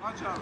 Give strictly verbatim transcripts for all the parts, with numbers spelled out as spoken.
Aç abi.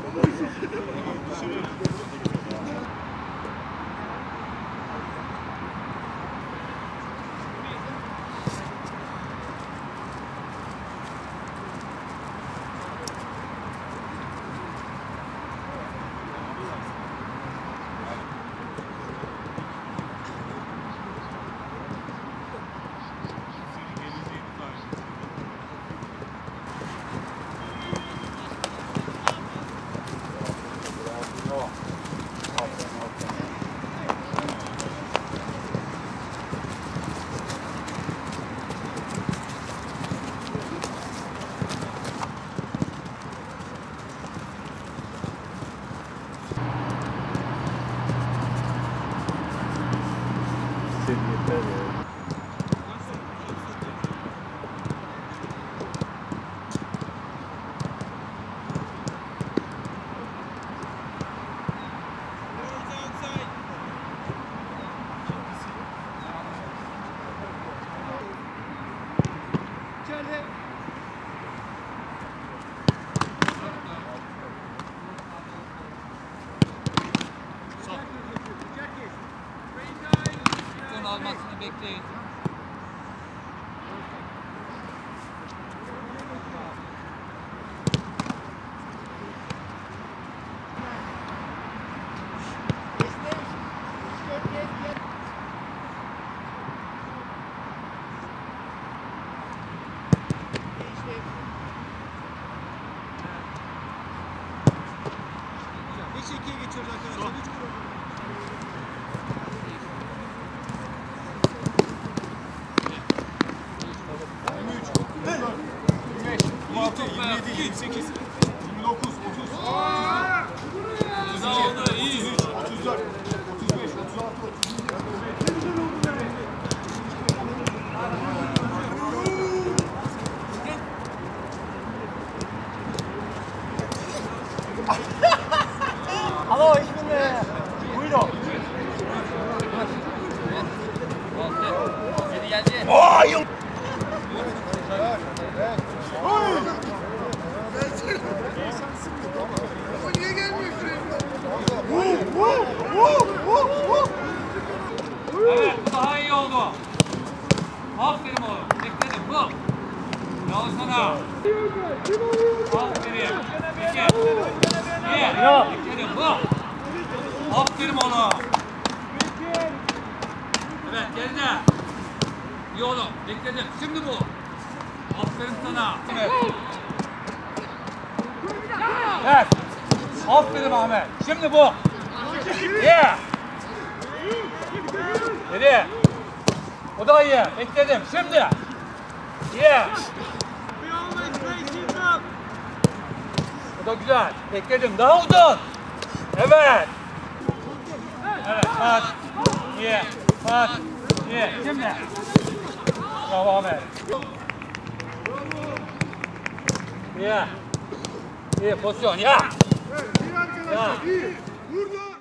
Almasını bekleyin. beş ikiye geçiyoruz arkadaşlar. yirmi yedi, yirmi sekiz, yirmi dokuz, otuz, otuz dört, otuz beş, otuz altı, otuz yedi. Hallo, ich bin äh, Guido. Oh, Junge! Evet, bu daha iyi oldu. Aferin oğlum. Bekledim. Bu. Bravo sana. Aferin. Peki. İyi. Bekledim. Bu. Aferin oğlum. Evet, geride. İyi oğlum. Bekledim. Şimdi bu. Aferin sana. Evet. Evet. Aferin Ahmet. Şimdi bu. Yeah. Nereye? O da iyi. Bekledim. Şimdi. Yeah. O da güzel. Bekledim. Daha uzun. Evet. Evet. Pat. Yeah. Pat. Yeah. Şimdi. Bravo Ahmet. Yeah. İyi pozisyon. Ya. Ya.